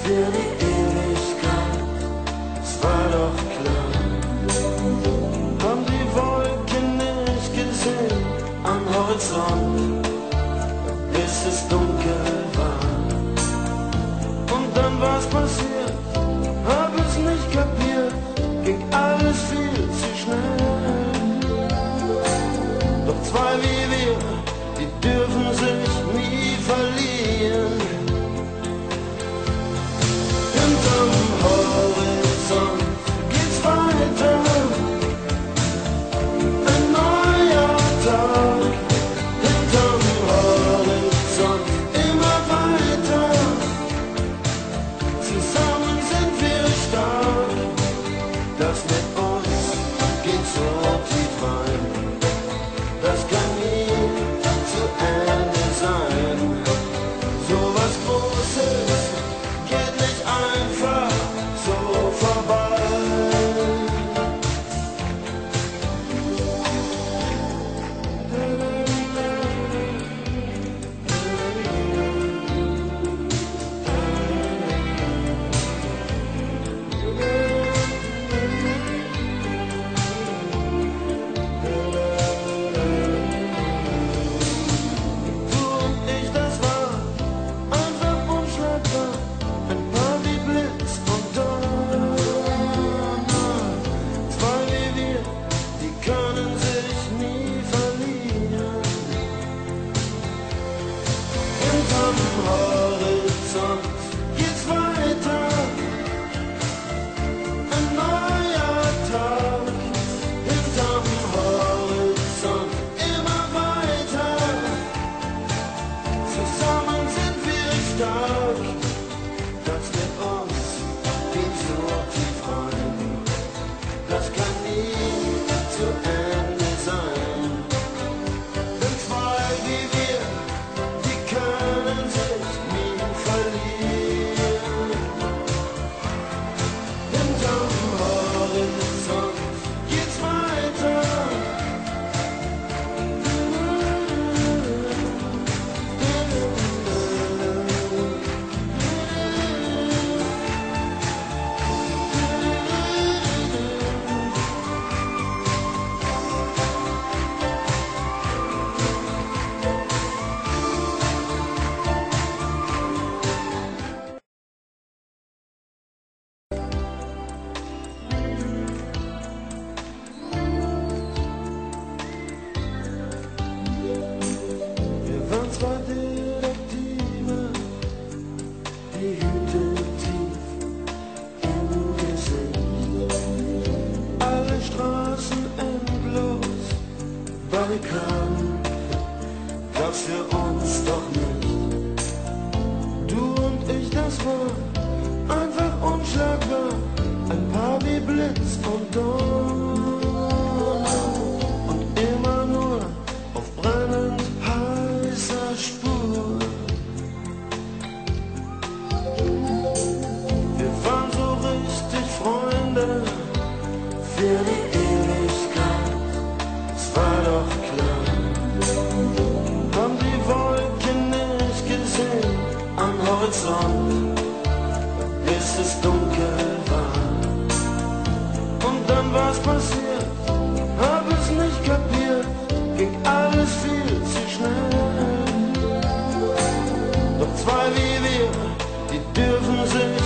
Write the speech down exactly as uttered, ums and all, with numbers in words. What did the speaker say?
für die Ewigkeit, es war doch klar. Haben die Wolken nicht gesehen am Horizont, bis es dunkel war. Und dann war's passiert, hab es nicht kapiert, ging alles viel zu schnell. Doch zwei wie wir, die dürfen sich nie verlieren. Hinterm Horizont geht's weiter, ein neuer Tag. Hinterm Horizont immer weiter, zusammen sind wir stark. Das mit uns geht so tief rein, das kann nie zu Ende sein. So was Großes geht nicht einfach so vorbei. Du und ich, das war einfach unschlagbar, ein paar wie Blitz und Donner. Zwei wie wir, die können sich nie verlieren. Hinterm Horizont geht's weiter, ein neuer Tag. Hinterm Horizont immer weiter, zusammen sind wir stark. Das mit uns geht so tief rein, das kann nie zu Ende sein. Denn zwei wie wir, die können sich nie verlieren. Hinterm Horizont geht's weiter. Wir waren zwei Detektive, die Hüte tief im Gesicht. Alle Straßen endlos, Barrikaden gab's für uns doch nicht. Du und ich, das war einfach unschlagbar, ein Paar wie Blitz und Donner. Und immer nur auf brennend heißer Spur. Wir waren so richtig Freunde für die Ewigkeit, es war doch klar. Haben die Wolken nicht gesehen am Horizont, bis es dunkel war. Und dann war's passiert, hab es nicht kapiert, ging alles viel zu schnell. Doch zwei wie wir, die dürfen sich